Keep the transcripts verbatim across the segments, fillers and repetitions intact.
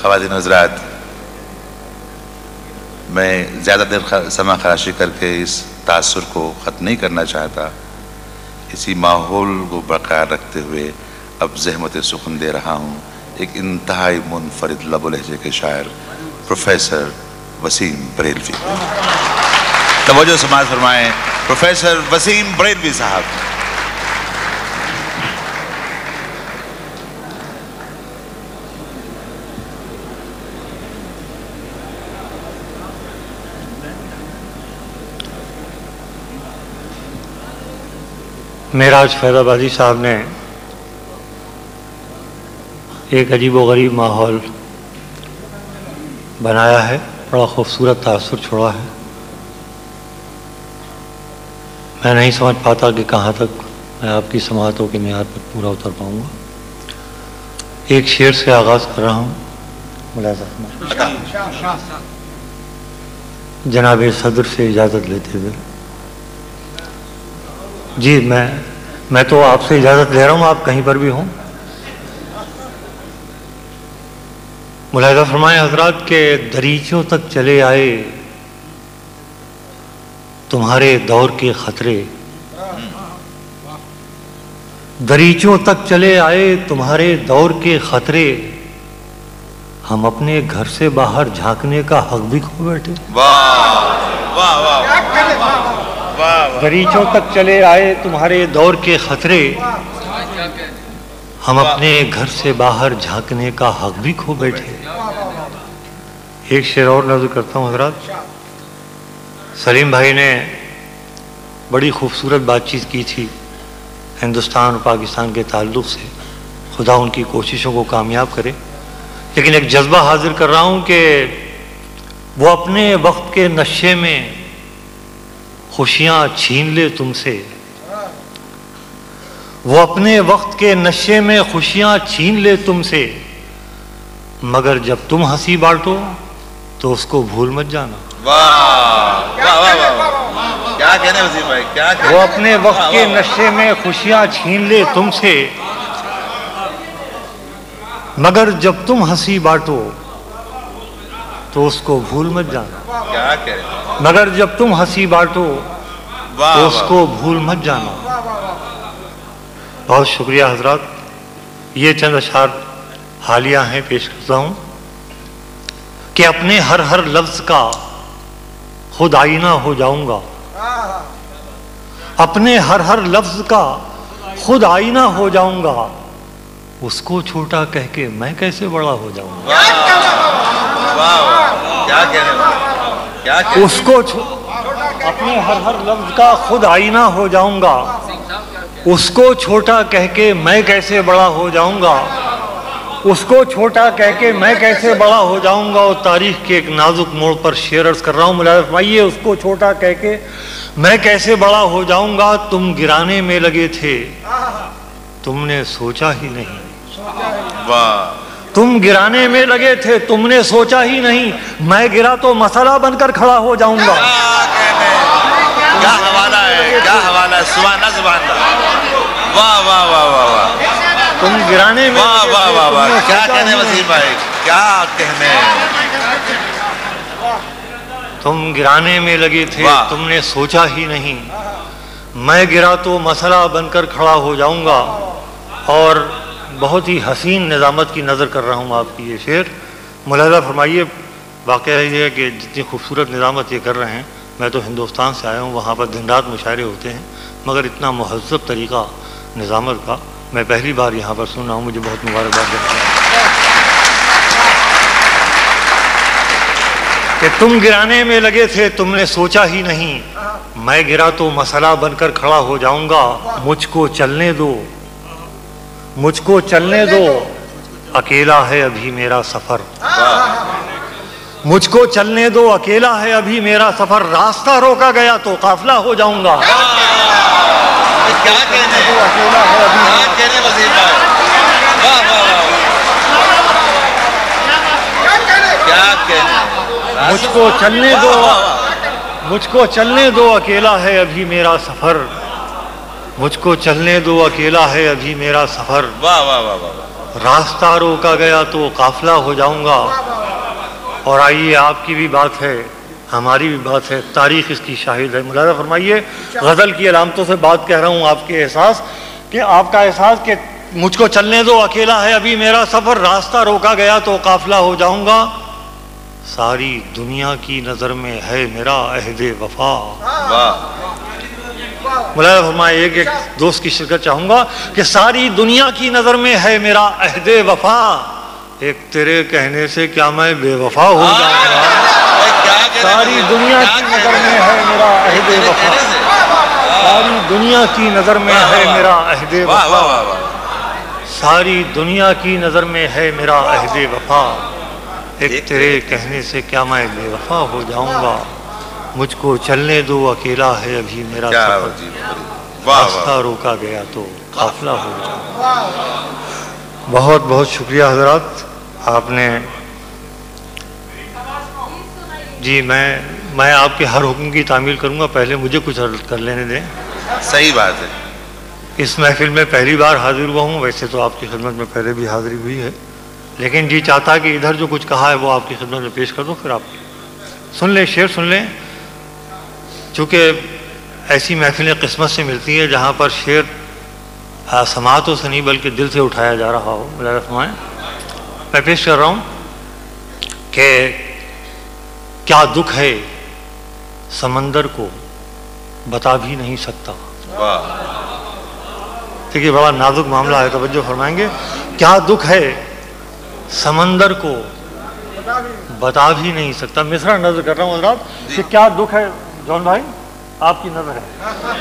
ख़वातीन हज़रात, मैं ज़्यादा देर समा खराशी करके इस तासुर को ख़त्म नहीं करना चाहता। इसी माहौल को बरकरार रखते हुए अब ज़हमत सुखन दे रहा हूँ एक इंतहाई मुनफरिद लबो लहजे के शायर प्रोफेसर वसीम बरेलवी। तवज्जो समाअत फरमाएं प्रोफेसर वसीम बरेलवी साहब। मेराज फैज़ाबादी साहब ने एक अजीब व गरीब माहौल बनाया है, बड़ा खूबसूरत तासुर छोड़ा है। मैं नहीं समझ पाता कि कहाँ तक मैं आपकी समाअतों की मियाद पर पूरा उतर पाऊँगा। एक शेर से आगाज़ कर रहा हूँ। जनाब सदर से इजाज़त लेते हुए, जी मैं मैं तो आपसे इजाज़त ले रहा हूँ, आप कहीं पर भी हों। मुलाहिज़ा फरमाएं हज़रात के दरीचों तक चले आए तुम्हारे दौर के खतरे, दरीचों तक चले आए तुम्हारे दौर के खतरे, हम अपने घर से बाहर झांकने का हक भी खो बैठे। वाह वाह वाह। दरीचों तक चले आए तुम्हारे दौर के खतरे, हम अपने घर से बाहर झांकने का हक भी खो बैठे। एक शेर और नज़र करता हूँ हज़रात। सलीम भाई ने बड़ी खूबसूरत बातचीत की थी हिंदुस्तान और पाकिस्तान के ताल्लुक़ से, खुदा उनकी कोशिशों को कामयाब करे। लेकिन एक जज्बा हाजिर कर रहा हूँ कि वो अपने वक्त के नशे में खुशियाँ छीन ले तुमसे, वो अपने वक्त के नशे में खुशियाँ छीन ले तुमसे, मगर जब तुम हंसी बांटो तो उसको भूल मत जाना। वाह वाह वाह वाह, क्या कहने वसीम भाई, क्या कहने? वो अपने वक्त के नशे में खुशियाँ छीन ले तुमसे, मगर जब तुम हंसी बांटो तो उसको भूल मत जाना। क्या कह रहे? मगर जब तुम हंसी बांटो तो उसको भूल मत जाना। बहुत शुक्रिया हजरात। ये चंद अशार हालिया हैं, पेश करता हूँ कि अपने हर हर लफ्ज का खुद आईना हो जाऊंगा, अपने हर हर लफ्ज का खुद आईना हो जाऊंगा, उसको छोटा कह के मैं कैसे बड़ा हो जाऊंगा। वाह वाह, क्या कह रहे? क्या कह? उसको अपने हर हर लफ्ज का खुद आईना हो जाऊंगा, उसको छोटा कह के मैं कैसे बड़ा हो जाऊंगा, उसको छोटा कह के मैं कैसे बड़ा हो जाऊंगा। और तारीख के एक नाजुक मोड़ पर शेर अर्ज कर रहा हूँ, मुलाहिज़ा फरमाइए, उसको छोटा कह के मैं कैसे बड़ा हो जाऊंगा। तुम गिराने में लगे थे तुमने सोचा ही नहीं, वाह। तुम गिराने में लगे थे तुमने सोचा ही नहीं, मैं गिरा तो मसला बनकर खड़ा हो जाऊंगा। क्या हवाला है, क्या हवाला है, सुभान अल्लाह, सुभान अल्लाह। वाह वाह वाह वाह वाह। तुम गिराने में वाह वाह वाह वाह, क्या कहने वसीम भाई, क्या कहने। तुम गिराने में लगे थे तुमने सोचा ही नहीं, मैं गिरा तो मसला बनकर खड़ा हो जाऊंगा। और बहुत ही हसीन निज़ामत की नज़र कर रहा हूँ आपकी ये शेर। मुलाहिज़ा फरमाइए, वाक़या ये है कि जितनी खूबसूरत निज़ामत ये कर रहे हैं, मैं तो हिंदुस्तान से आया हूँ, वहाँ पर दिन रात मुशायरे होते हैं, मगर इतना महज़्ज़ब तरीक़ा निज़ामत का मैं पहली बार यहाँ पर सुन रहा हूँ। मुझे बहुत मुबारकबाद देना कि तुम गिराने में लगे थे तुमने सोचा ही नहीं, मैं गिरा तो मसला बनकर खड़ा हो जाऊंगा। मुझको चलने दो, मुझको चलने दो, अकेला है अभी मेरा सफर, मुझको चलने दो, अकेला है अभी मेरा सफर, रास्ता रोका गया तो काफिला हो जाऊंगा। क्या कहने, अकेला है अभी, क्या कहने वसीम भाई, वाह वाह वाह, क्या कहने। मुझको चलने दो, मुझको चलने दो, अकेला है अभी मेरा सफर, मुझको चलने दो, अकेला है अभी मेरा सफर। वाह वाह वाह वाह। रास्ता रोका गया तो काफिला हो जाऊंगा। और आइए, आपकी भी बात है, हमारी भी बात है, तारीख इसकी शाहिद है। मुलाज़ा फरमाइए, गज़ल की अलामतों से बात कह रहा हूँ, आपके एहसास कि आपका एहसास कि मुझको चलने दो, अकेला है अभी मेरा सफ़र, रास्ता रोका गया तो काफिला हो जाऊंगा। सारी दुनिया की नज़र में है मेरा अहदे वफा। मुलाज़ा फरमाइए, एक एक दोस्त की शिरकत चाहूँगा कि सारी दुनिया की नज़र में है मेरा अहदे वफा, एक तेरे कहने से क्या मैं बेवफा हो जाऊंगा। सारी दुनिया की नज़र में है मेरा अहदे वफा, सारी दुनिया की नज़र में है मेरा अहदे वफा, सारी दुनिया की नज़र में है मेरा अहदे वफा, एक तेरे कहने से क्या मैं बेवफा हो जाऊंगा। मुझको चलने दो, अकेला है अभी मेरा सफर, रास्ता रोका गया तो काफिला हो जाऊंगा। बहुत बहुत शुक्रिया हजरात, आपने जी। मैं मैं आपके हर हुक्म की तामील करूंगा, पहले मुझे कुछ अर्ज कर लेने दें। सही बात है। इस महफिल में पहली बार हाजिर हुआ हूँ, वैसे तो आपकी खिदमत में पहले भी हाजिरी हुई है, लेकिन जी चाहता कि इधर जो कुछ कहा है वो आपकी खिदमत में पेश कर दो, फिर आप सुन लें, शेर सुन लें। चूँकि ऐसी महफिलें किस्मत से मिलती हैं जहाँ पर शेर समातों से नहीं बल्कि दिल से उठाया जा रहा हो। मुलाज़ा फरमाएं, मैं पेश कर रहा हूँ कि क्या दुख है समंदर को बता भी नहीं सकता। देखिए, बड़ा नाजुक मामला है, तवज्जो फरमाएंगे। क्या दुख है समंदर को बता भी नहीं सकता। मिसरा नजर कर रहा हूँ हज़रात कि क्या दुख है। जॉन भाई, आपकी नजर है।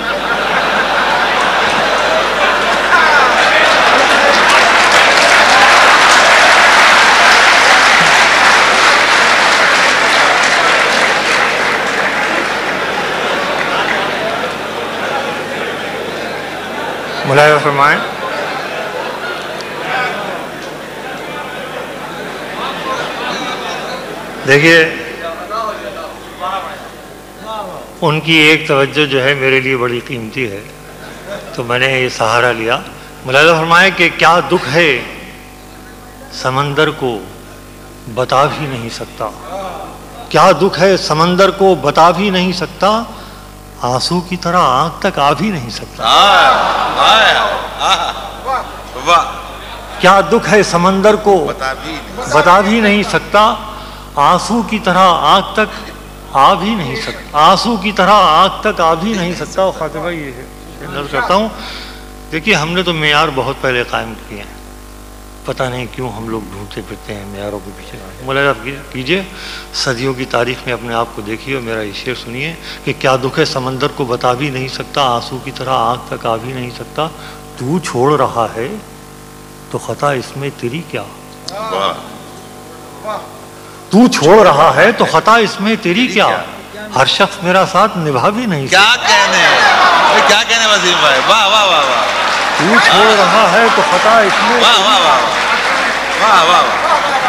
मुलाज़ा फरमाएं, देखिए उनकी एक तवज्जो जो है मेरे लिए बड़ी कीमती है, तो मैंने ये सहारा लिया। मुलाज़ा फरमाएं कि क्या दुख है समंदर को बता भी नहीं सकता। क्या दुख है समंदर को बता भी नहीं सकता, आंसू की तरह आंख तक आ भी नहीं सकता। क्या दुख है समंदर को बता भी नहीं, बता भी नहीं सकता, आंसू की तरह आंख तक आ भी नहीं सकता, आंसू की तरह आंख तक आ भी नहीं सकता। और खातिबा ये है, नज़र करता हूँ, देखिए हमने तो मेयार बहुत पहले कायम किए हैं, पता नहीं क्यों हम लोग ढूंढते फिरते हैं मेयारों के पीछे। मुलाज़ा कीजिए, सदियों की तारीख में अपने आप को देखिए और मेरा ये शेर सुनिए कि क्या दुख है समंदर को बता भी नहीं सकता, आंसू की तरह आंख तक आ भी नहीं सकता। तू छोड़ रहा है तो खता इसमें तेरी क्या, तू छोड़ रहा है तो खता इसमें तेरी क्या, हर शख्स मेरा साथ निभा भी नहीं क्या कहने, क्या कहने वसीम भाई, वाह वाह वाह वाह। तू छोड़ रहा है तो खता इसमें, वाह वाह वाह वाह वाह वाह।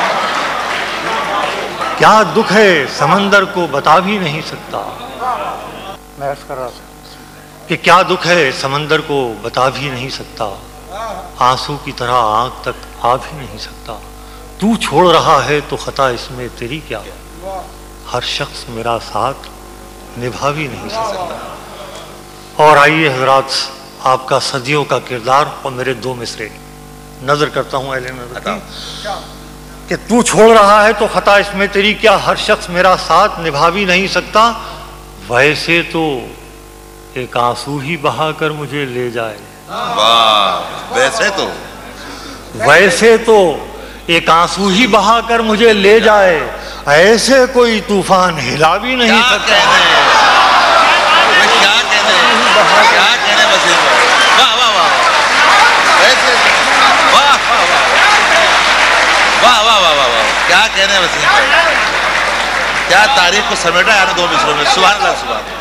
क्या दुख है समंदर को बता भी नहीं सकता। मैं अर्ज कर रहा था कि क्या दुख है समंदर को बता भी नहीं सकता, आंसू की तरह आंख तक आ भी नहीं सकता। तू छोड़ रहा है तो खता इसमें तेरी क्या, हर शख्स मेरा साथ निभा भी नहीं सकता। और आइए हजरात, आपका सदियों का किरदार और मेरे दो मिसरे नजर करता हूँ अहले नजर की कि तू छोड़ रहा है तो खता इसमें तेरी क्या, हर शख्स मेरा साथ निभा भी नहीं सकता। वैसे तो एक आंसू ही बहा कर मुझे ले जाए, वाह। वैसे तो वैसे तो एक आंसू ही बहा कर मुझे ले जाए, ऐसे कोई तूफान हिला भी नहीं क्या सकता। कहने, क्या कहने, क्या कहने वसीम भाई, वाह वाह वाह। वैसे वाह वाह वाह वाह वाह वाह वाह, क्या कहने वसीम भाई, क्या तारीख को समेटा यार दो मिसरों में। सुभान अल्लाह, सुभान।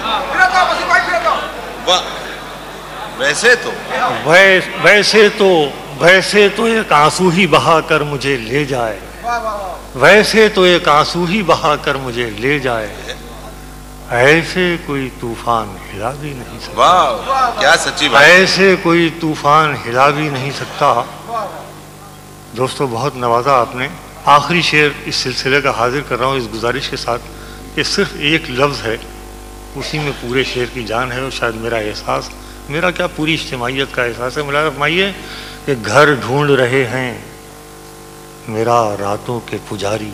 वाह। वैसे तो वैस, वैसे तो वैसे तो एक आंसू ही बहा कर मुझे ले जाए, वैसे तो एक आंसू ही बहा कर मुझे ले जाए, ऐसे कोई तूफान हिला भी नहीं सकता। वाह, क्या सच्ची बात। ऐसे कोई तूफान हिला भी नहीं सकता। दोस्तों बहुत नवाजा आपने। आखिरी शेर इस सिलसिले का हाजिर कर रहा हूँ इस गुजारिश के साथ कि सिर्फ एक लफ्ज़ है, उसी में पूरे शेर की जान है। और शायद मेरा एहसास, मेरा क्या पूरी इज्तिमाइयत का एहसास है। मुलाज़ा फरमाइए कि घर ढूंढ रहे हैं मेरा रातों के पुजारी,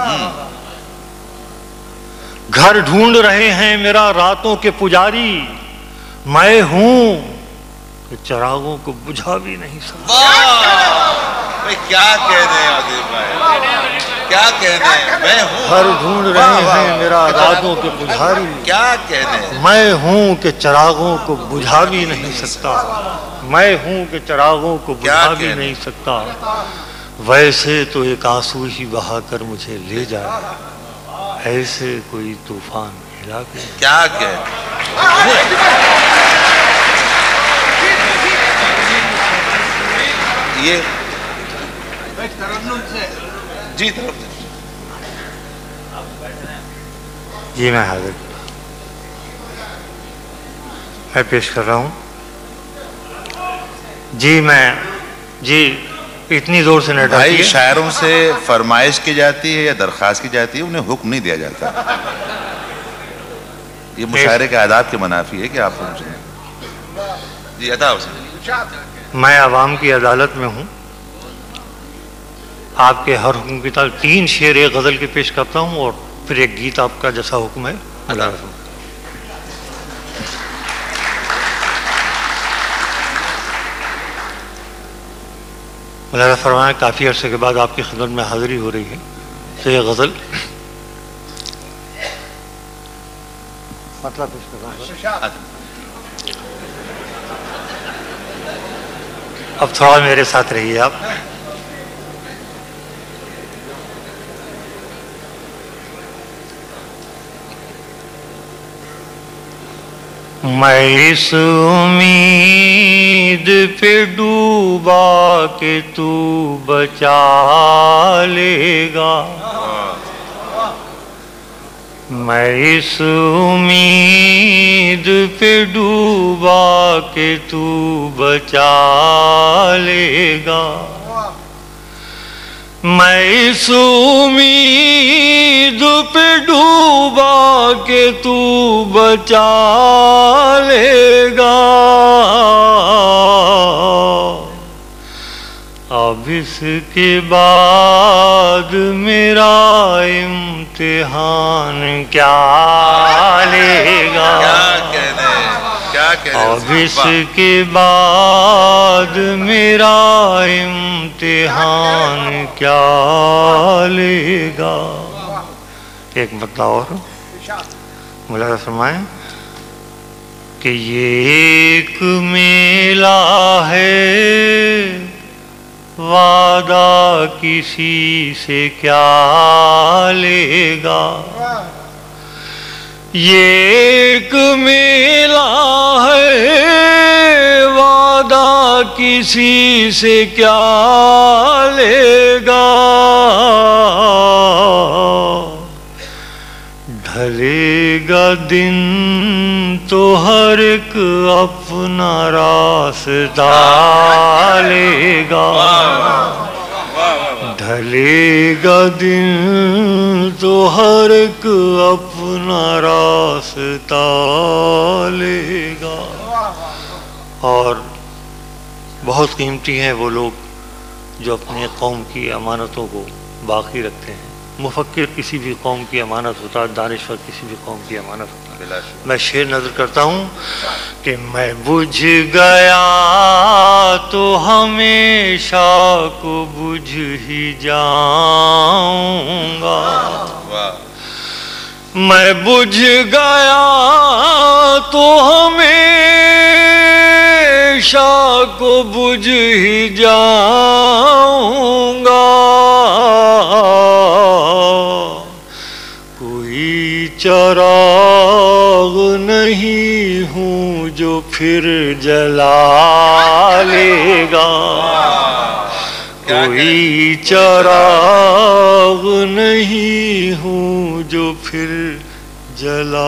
घर ढूंढ रहे हैं मेरा रातों के पुजारी, मैं हूं कि चिरागों को बुझा भी नहीं सकता। भाई क्या कहने हैं आदिल भाई, क्या कहने हैं। मैं हूं, घर ढूंढ रहे हैं मेरा रातों के पुजारी, क्या कहने हैं। मैं हूं कि चिरागों को बुझा भी नहीं सकता, मैं हूं कि चिरागों को बुझा भी नहीं सकता। वैसे तो एक आंसू ही बहा कर मुझे ले जाए, ऐसे कोई तूफान हिला के। क्या कह ये जी तरफ जी मैं हाजिर मैं पेश कर रहा हूँ जी। मैं जी इतनी जोर से नहीं भाई, शायरों से फरमाइश की जाती है या दरख्वास्त की जाती है, उन्हें हुक्म नहीं दिया जाता। ये मुशायरे के आदाब के मुनाफी है कि आप जी अता हुसैन। मैं आवाम की अदालत में हूँ, आपके हर हुक्म की ताल तीन शेर एक गज़ल के पेश करता हूँ और फिर एक गीत आपका जैसा हुक्म है। मुलाज़ा फरमाया काफ़ी अरसे के बाद आपकी खिदमत में हाज़िरी हो रही है, तो ये गज़ल मतलब पेश कर रहा हूँ। अब थोड़ा मेरे साथ रहिए आप। मैं इस उम्मीद पे डूबा के तू बचा लेगा, मैं इस उम्मीद पे डूबा के तू बचा लेगा, मैं इस उम्मीद पे डूबा के तू बचा लेगा। अब इसके बाद मेरा इम्तिहान क्या लेगा, क्या कहने, अब इसके बाद मेरा इम्तिहान क्या लेगा। एक मतलब और मुलाज़ा फरमाएं कि ये एक मेला है, वादा किसी से क्या लेगा, ये एक मेला है, वादा किसी से क्या लेगा, ढलेगा दिन तो हर एक अपना रास्ता लेगा, ढलेगा दिन तो हर एक अपना रास्ता लेगा। और बहुत कीमती हैं वो लोग जो अपनी कौम की अमानतों को बाकी रखते हैं। मुफक्किर किसी भी कौम की अमानत होता है, दानिश्वर किसी भी कौम की अमानत होता है। मैं शेर नजर करता हूँ कि मैं बुझ गया तो हमेशा को बुझ ही जाऊंगा, मैं बुझ गया तो हमेशा को बुझ ही जाऊंगा, चिराग नहीं हूँ जो फिर जला लेगा, कोई चिराग नहीं हूँ जो फिर जला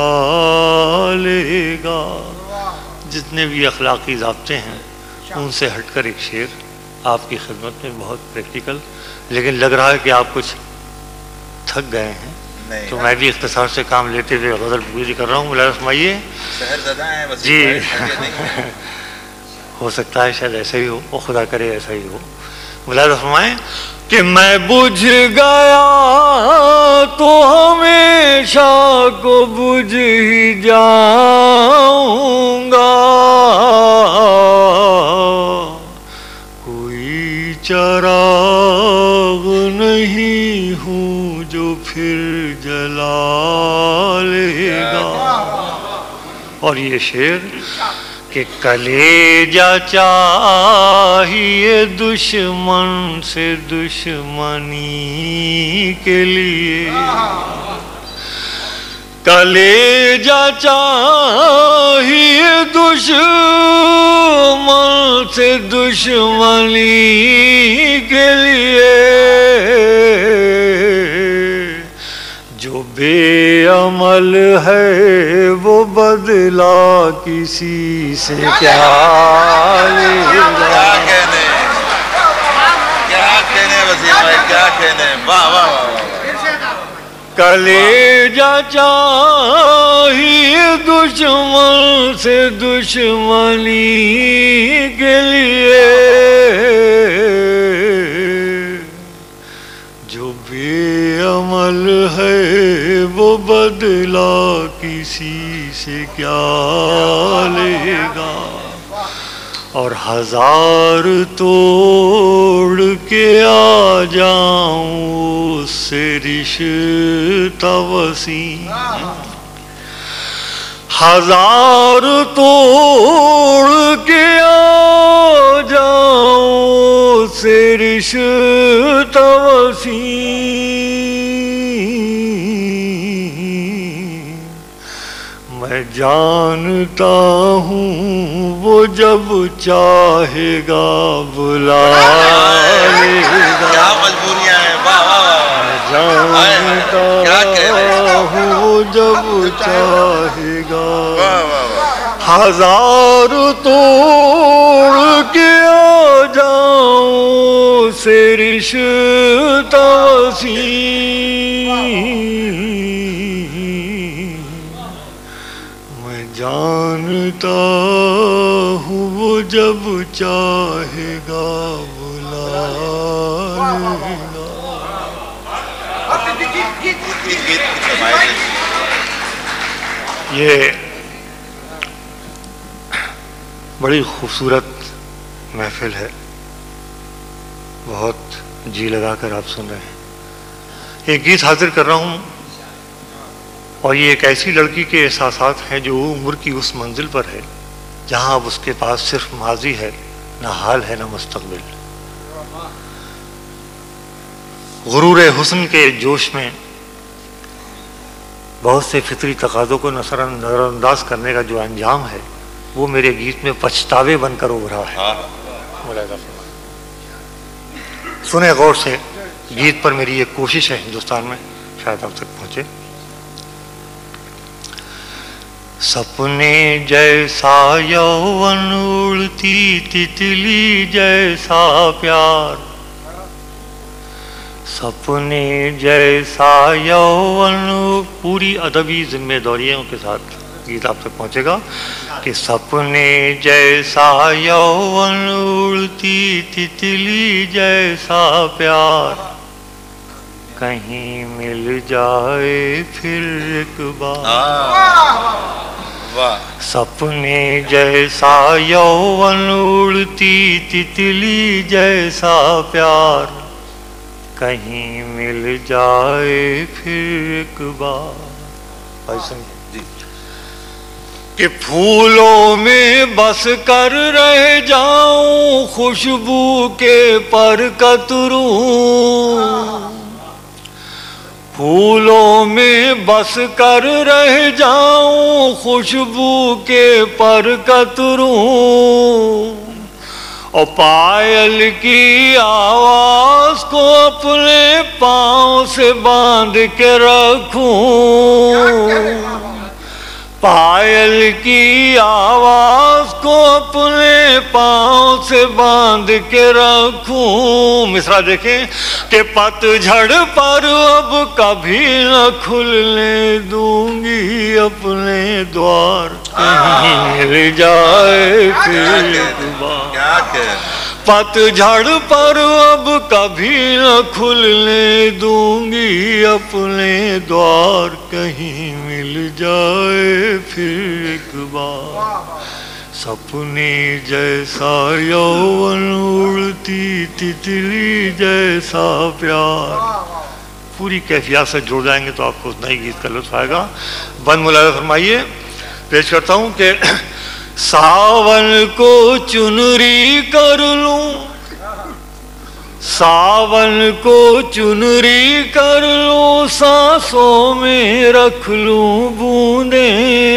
लेगा। जितने भी अखलाकी ज़ाब्ते हैं उनसे हटकर एक शेर आपकी खिदमत में, बहुत प्रैक्टिकल, लेकिन लग रहा है कि आप कुछ थक गए हैं, तो मैं भी इख्तिसार से काम लेते हुए गज़ल पूरी कर रहा हूँ। मुलाज़ा फरमाइए जी। हो सकता है शायद ऐसा ही हो, वो खुदा करे ऐसा ही हो। मुलाज़ा फरमाएं कि मैं बुझ गया तो हमेशा को बुझ ही जाऊंगा, कोई चराग नहीं हूँ जो फिर जला लेगा। और ये शेर कि कलेजा चाहिए दुश्मन से दुश्मनी के लिए, कलेजा चाहिए दुश्मन से दुश्मनी के लिए, जो बेअमल है वो बदला किसी से क्या लेगा। क्या कहने, क्या कहने वसीम भाई, क्या कहने, वाह वाह वाह। कलेजा चाहिए दुश्मन से दुश्मनी के लिए, जो बेअमल है वो बदला किसी से क्या लेगा। और हजार तोड़ के आ जाऊं उससे रिश्ता वसी, हजार तोड़ के आ जाऊं उससे रिश्ता वसी, मैं जानता हूँ वो जब चाहेगा बुला लेगा। क्या मजबूरियां हैं, वाह वाह वाह। मैं जानता हूँ वो जब चाहेगा, हजार तोड़ के आ जाऊं से रिश्ता वसी, जानता हूँ वो जब चाहेगा बुला लेगा। ये बड़ी खूबसूरत महफिल है, बहुत जी लगा कर आप सुन रहे हैं। एक गीत हाजिर कर रहा हूँ, और ये एक ऐसी लड़की के एहसासात हैं जो उम्र की उस मंजिल पर है जहां अब उसके पास सिर्फ माजी है, ना हाल है ना मुस्तकबिल। गुरूर हुस्न के जोश में बहुत से फितरी तकाज़ों को नज़रअंदाज करने का जो अंजाम है वो मेरे गीत में पछतावे बनकर उभरा है। सुने गौर से, गीत पर मेरी एक कोशिश है हिंदुस्तान में शायद आप तक पहुंचे। सपने जैसा यौवन उड़ती तितली जैसा प्यार, सपने जैसा यौवन, पूरी अदबी जिम्मेदारियों के साथ गीत आप तक पहुंचेगा कि सपने जैसा यौवन उड़ती तितली जैसा प्यार, कहीं मिल जाए फिर एक बार। सपने जैसा यौवन उड़ती तितली जैसा प्यार, कहीं मिल जाए फिर एक बार। जी। कि फूलों में बस कर रह जाऊं खुशबू के पर कतरूं, फूलों में बस कर रह जाऊं खुशबू के पर कतरूं, और पायल की आवाज को अपने पाँव से बांध के रखूं, पायल की आवाज को अपने पांव से बांध के रखूं। मिसरा देखें कि पतझड़ पर अब कभी न खुलने दूंगी अपने द्वार, कहीं मिल जाए फिर एक बार। पतझड़ पर अब कभी न खुलने दूंगी अपने द्वार, कहीं मिल जाए फिर एक बार। सपने जैसा यौवन उड़ती तितली जैसा प्यार। पूरी कैफियत से जुड़ जाएंगे तो आपको नई गीत का लुत्फ आएगा। बंद मुलाज़ा फरमाइए। पेश करता हूँ कि सावन को चुनरी कर लूं, सावन को चुनरी कर लूं, सांसों में रख लूं बूंदे।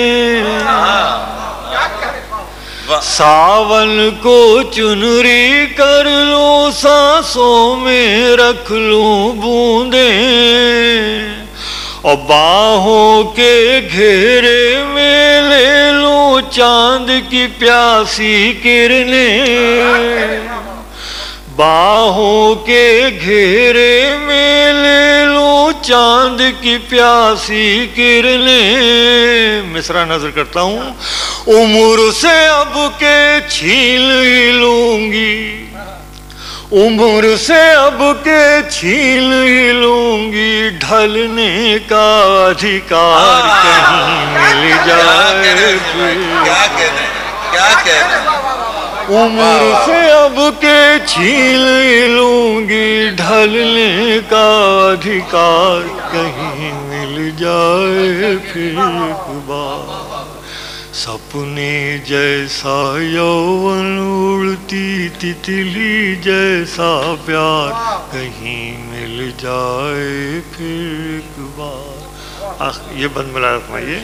सावन को चुनरी कर लूं, सांसों में रख लूं बूंदे। और बाहों के घेरे में ले लूं चांद की प्यासी किरणें। बाहों के घेरे में ले लूं चांद की प्यासी किरणें। मिसरा नजर करता हूँ। उम्र से अब के छीन ही लूंगी, उम्र से अब के छीन ही लूंगी, ढलने का अधिकार कहीं मिल जाए फिर। क्या कहने क्या कहने उम्र से अब के छीन ही लूंगी, ढलने का अधिकार कहीं मिल जाए फिर एक बार। सपने जैसा यौवन उड़ती तितली जैसा प्यार, कहीं मिल जाए फिर एक बार। आख ये बंद मिला रखवाइए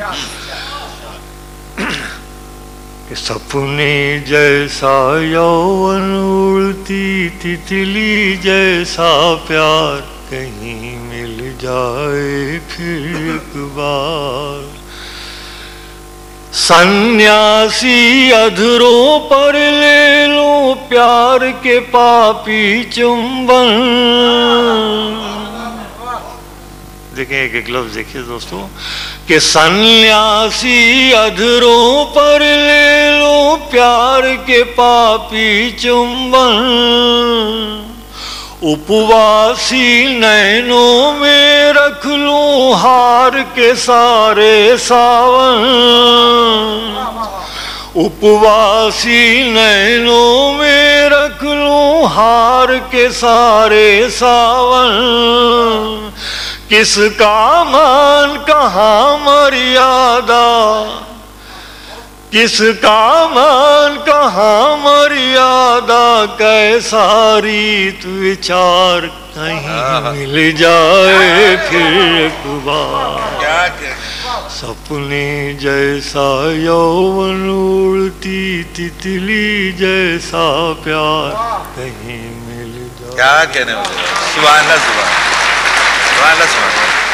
कि सपने जैसा यौवन उड़ती तितली जैसा प्यार, कहीं मिल जाए फिर एक बार। सन्यासी अधरों पर ले लो प्यार के पापी चुंबन। देखें एक एक लफ्ज देखिए दोस्तों कि सन्यासी अधरों पर ले लो प्यार के पापी चुंबन। उपवासी नैनों में रख लूं हार के सारे सावन। उपवासी नैनों में रख लूं हार के सारे सावन। किसका मान कहाँ मर्यादा, किसका मान कहाँ मर्यादा, कैसा रीत विचार कहीं मिल जाए फिर एक बार। सपने जैसा यौवन उड़ती तितली जैसा प्यार, कहीं मिल जाए। क्या कहने वाले। सुभान अल्लाह, सुभान अल्लाह, सुभान अल्लाह।